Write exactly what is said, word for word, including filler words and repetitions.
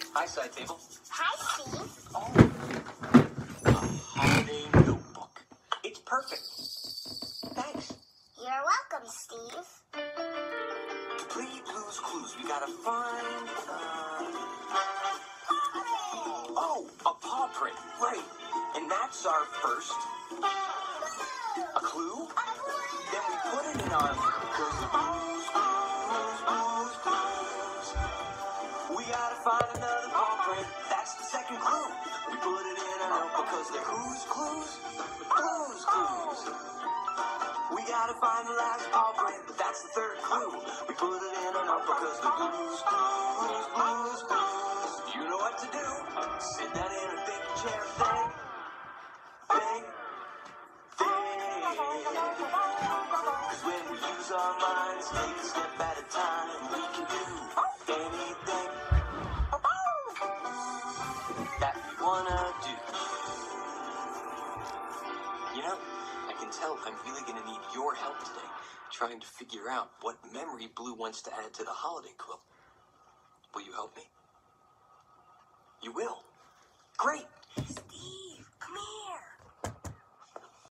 Hi, side table. Hi, Steve. Oh, a holiday notebook. It's perfect. Thanks. You're welcome, Steve. To play Blue's Clues, we gotta find, uh... Oh, a paw print, right. And that's our first... A clue? Then we put it in our... Blues, Blues, Blues, Blues, Blues. We gotta find another paw print. That's the second clue. We put it in our notebook because they're who's clues? Blues Clues. We gotta find the last paw print, but that's the third clue. We put it in our notebook because they're blues, blues, blues, blues. You know what to do. Sit down in a big chair, think, think, think. Because when we use our minds, take a step at a time, we can do anything that we wanna do. You know, I can tell I'm really gonna need your help today, trying to figure out what memory Blue wants to add to the holiday quilt. Will you help me? You will? Great!